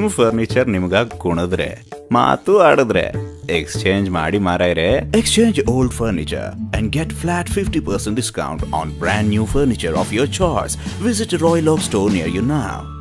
Furniture ನಿಮ್ಗಾಗಿ ಕುಣಿದ್ರೆ ಮಾತು ಆಡಿದ್ರೆ exchange ಮಾಡಿ ಮಾರಾಯ್ರೆ. Exchange old furniture and get flat 50% discount on brand new furniture of your choice. Visit a Royaloak store near you now.